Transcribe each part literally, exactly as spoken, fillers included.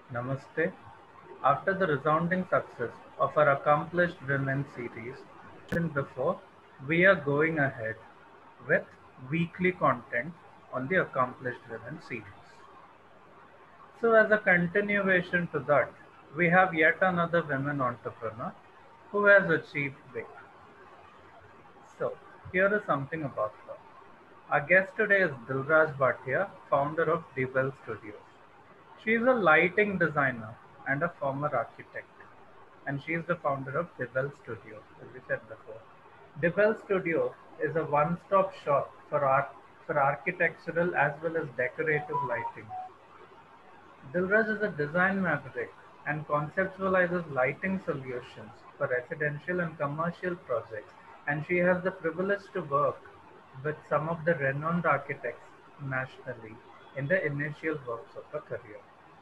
Namaste. After the resounding success of our Accomplished Women series, mentioned before, we are going ahead with weekly content on the Accomplished Women series. So, as a continuation to that, we have yet another women entrepreneur who has achieved big. So, here is something about her. Our guest today is Dilraj Bhatia, founder of Debel Studios. She is a lighting designer and a former architect, and she is the founder of Debel Studio, as we said before. Debel Studio is a one-stop shop for art, for architectural as well as decorative lighting. Dilraj is a design maverick and conceptualizes lighting solutions for residential and commercial projects, and she has the privilege to work with some of the renowned architects nationally in the initial works of her career.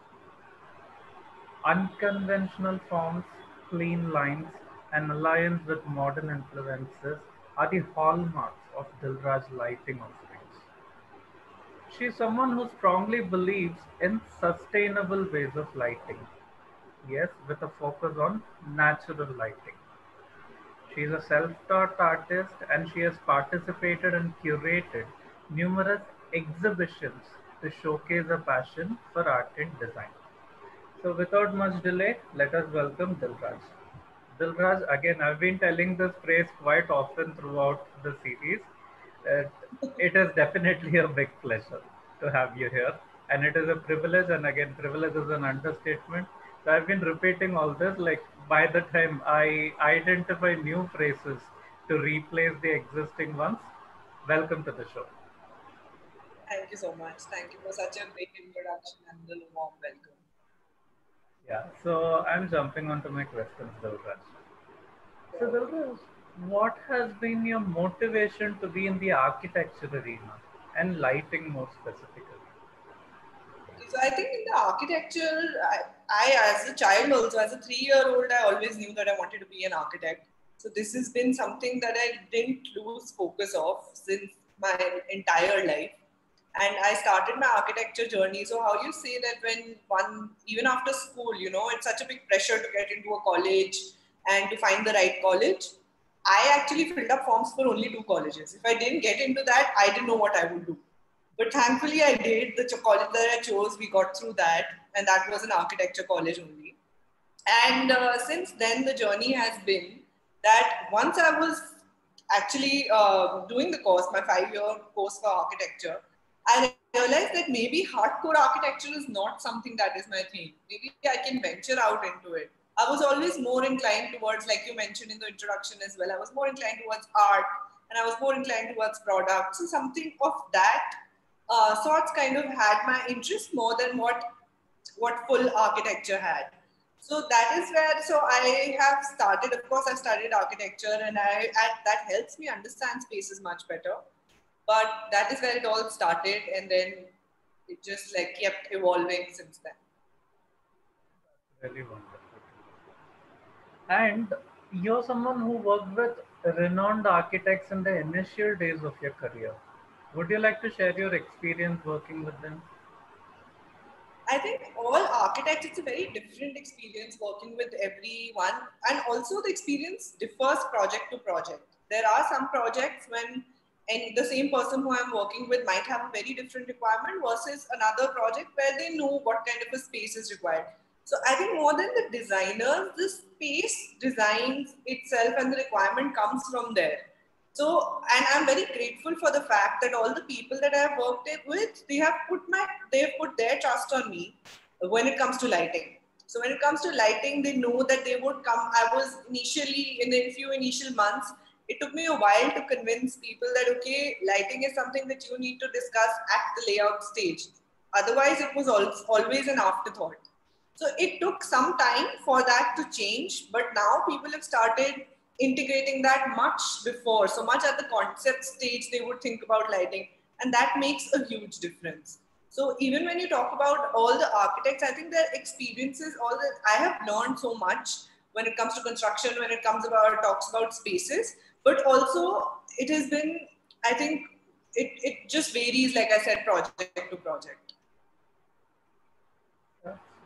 Unconventional forms, clean lines, and alliance with modern influences are the hallmarks of Dilraj lighting offerings. She is someone who strongly believes in sustainable ways of lighting, yes, with a focus on natural lighting. She is a self-taught artist and she has participated and curated numerous exhibitions to showcase her passion for art and design. So without much delay, let us welcome Dilraj. Dilraj, again, I've been telling this phrase quite often throughout the series. Uh, it is definitely a big pleasure to have you here. And it is a privilege, and again, privilege is an understatement. So I've been repeating all this, like by the time I identify new phrases to replace the existing ones, welcome to the show. Thank you so much. Thank you for such a great introduction and the warm welcome. Yeah, so I'm jumping onto my questions, Dilraj. So, So, Dilraj, what has been your motivation to be in the architecture arena and lighting more specifically? okay, so I think in the architecture, I, I as a child also, as a three-year-old, I always knew that I wanted to be an architect. So this has been something that I didn't lose focus of since my entire life. And I started my architecture journey. So how you say that when one, even after school, you know, it's such a big pressure to get into a college and to find the right college. I actually filled up forms for only two colleges. If I didn't get into that, I didn't know what I would do. But thankfully, I did. The college that I chose, we got through that, and that was an architecture college only. And uh, since then, the journey has been that once I was actually uh, doing the course, my five year course for architecture, I realized that maybe hardcore architecture is not something that is my thing. Maybe I can venture out into it. I was always more inclined towards, like you mentioned in the introduction as well, I was more inclined towards art and I was more inclined towards products. So something of that uh, sorts kind of had my interest more than what what full architecture had. So that is where, so I have started, of course, I've studied architecture and I, I that helps me understand spaces much better. But that is where it all started and then it just like kept evolving since then. Really wonderful. And you're someone who worked with renowned architects in the initial days of your career. Would you like to share your experience working with them? I think all architects, it's a very different experience working with everyone. And also the experience differs project to project. There are some projects when and the same person who I'm working with might have a very different requirement versus another project where they know what kind of a space is required. So I think more than the designers, the space designs itself and the requirement comes from there. So, and I'm very grateful for the fact that all the people that I've worked with, they have put my, they have put their trust on me when it comes to lighting. So when it comes to lighting, they know that they would come. I was initially in a few initial months. It took me a while to convince people that okay, lighting is something that you need to discuss at the layout stage. Otherwise, it was always an afterthought. So it took some time for that to change, but now people have started integrating that much before. So much at the concept stage, they would think about lighting, and that makes a huge difference. So even when you talk about all the architects, I think their experiences, all that I have learned so much when it comes to construction, when it comes about talks about spaces, but also it has been, I think it, it just varies, like I said, project to project.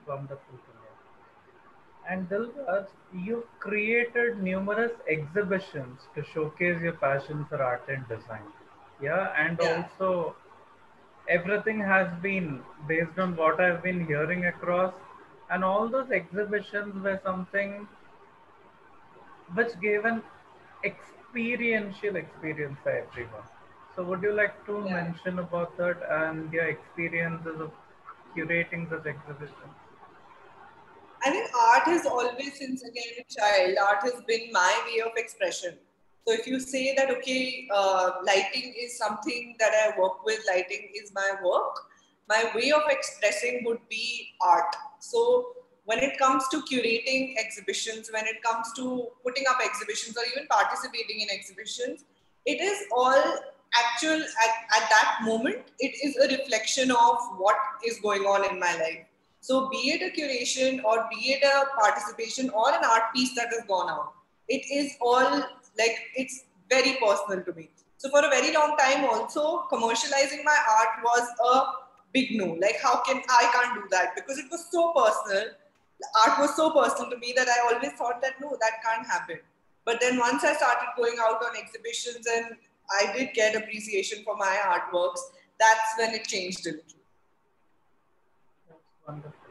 Wonderful to know. And Dilraj, you've created numerous exhibitions to showcase your passion for art and design. Yeah, and Yeah. also everything has been based on what I've been hearing across, and all those exhibitions were something which gave an experiential experience for everyone. So, would you like to Yeah. mention about that and your experiences of curating such exhibitions? I think art has always, since again a child, art has been my way of expression. So if you say that, okay, uh, lighting is something that I work with, lighting is my work, my way of expressing would be art. So when it comes to curating exhibitions, when it comes to putting up exhibitions or even participating in exhibitions, it is all actual at, at that moment. It is a reflection of what is going on in my life. So, be it a curation or be it a participation or an art piece that has gone out, it is all like it's very personal to me. So, for a very long time, also commercializing my art was a big no. Like, how can I can't do that because it was so personal. The art was so personal to me that I always thought that no, that can't happen. But then once I started going out on exhibitions and I did get appreciation for my artworks, that's when it changed a little. That's wonderful.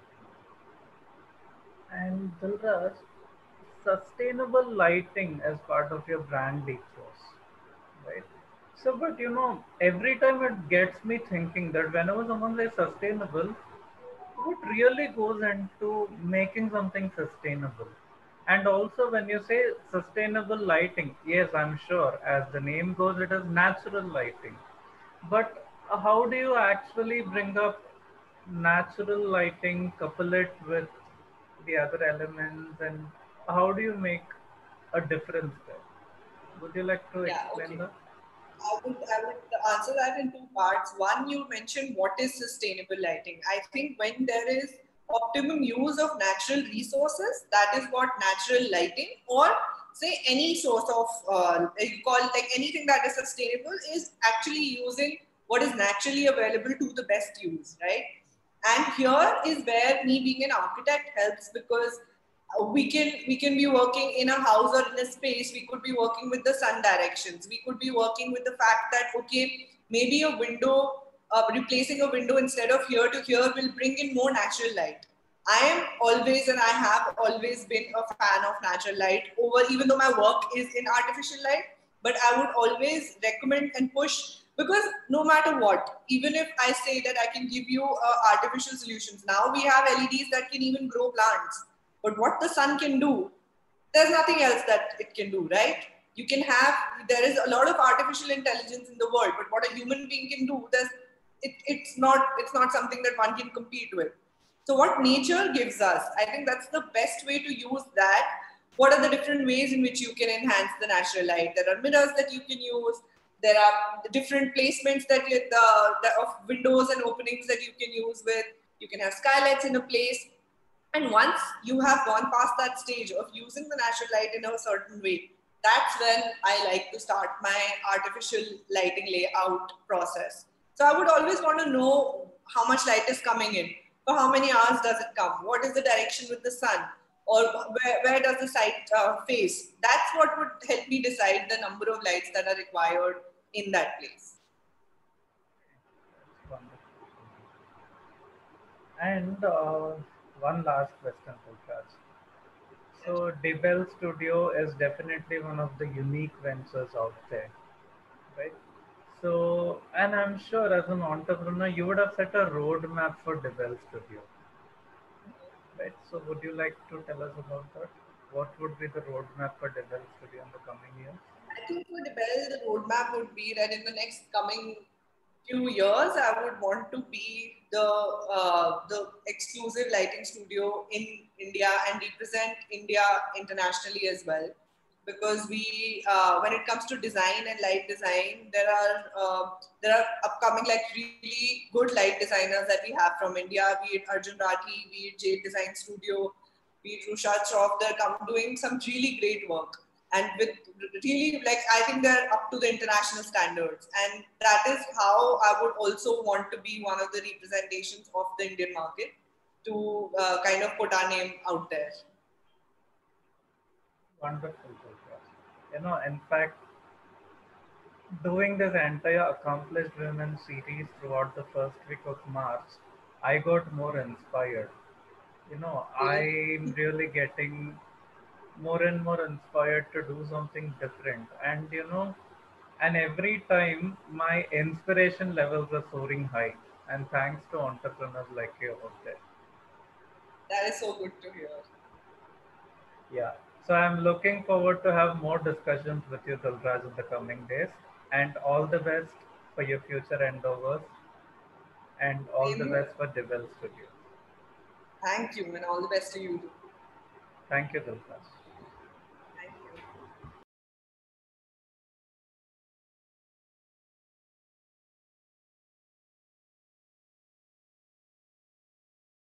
And Dilraj, sustainable lighting as part of your brand ethos, right? So, but you know, every time it gets me thinking that whenever someone says sustainable, what really goes into making something sustainable? And also, when you say sustainable lighting, yes, I'm sure, as the name goes, it is natural lighting. But uh, how do you actually bring up natural lighting, couple it with the other elements, and how do you make a difference there? Would you like to Yeah, explain okay. that? I would, I would answer that in two parts. One, you mentioned what is sustainable lighting. I think when there is optimum use of natural resources, that is what natural lighting or say any source of, uh, you call it like anything that is sustainable is actually using what is naturally available to the best use, right? And here is where me being an architect helps because uh, we can we can be working in a house or in a space. We could be working with the sun directions. We could be working with the fact that okay, maybe a window, uh, replacing a window instead of here to here will bring in more natural light. I am always and I have always been a fan of natural light over, even though my work is in artificial light, but I would always recommend and push because no matter what, even if I say that I can give you uh, artificial solutions, now we have L E Ds that can even grow plants. But what the sun can do, there's nothing else that it can do, right? You can have, there is a lot of artificial intelligence in the world, but what a human being can do, there's, it, it's not, it's not something that one can compete with. So what nature gives us, I think that's the best way to use that. What are the different ways in which you can enhance the natural light? There are mirrors that you can use. There are different placements that you, the, the of windows and openings that you can use with. You can have skylights in a place. And once you have gone past that stage of using the natural light in a certain way, that's when I like to start my artificial lighting layout process. So I would always want to know how much light is coming in. For how many hours does it come? What is the direction with the sun? Or where, where does the site uh, face? That's what would help me decide the number of lights that are required in that place. Wonderful. And uh, one last question, Pulkraj. So, Debel Studio is definitely one of the unique ventures out there, right? So, and I'm sure as an entrepreneur, you would have set a roadmap for Debel Studio, right? So, would you like to tell us about that? What would be the roadmap for Debel Studio in the coming years? I think for the Bell, the roadmap would be that in the next coming few years, I would want to be the uh, the exclusive lighting studio in India and represent India internationally as well. Because we, uh, when it comes to design and light design, there are uh, there are upcoming like really good light designers that we have from India, be it Arjun Rathi, be it Jade Design Studio, be it Rushad Shroff. They're come doing some really great work and with really like I think they're up to the international standards, and that is how I would also want to be one of the representations of the Indian market to uh, kind of put our name out there. Wonderful, Dulka. You know, in fact, doing this entire Accomplished Women series throughout the first week of March, I got more inspired. You know, Really? I'm really getting more and more inspired to do something different. And you know, and every time my inspiration levels are soaring high. And thanks to entrepreneurs like you out there. That is so good to hear. Yeah. So I'm looking forward to have more discussions with you, Dulraj, in the coming days. And all the best for your future endeavors and all Same the here. best for Debel Studios. Thank you, and all the best to you too. Thank you, Dulraj.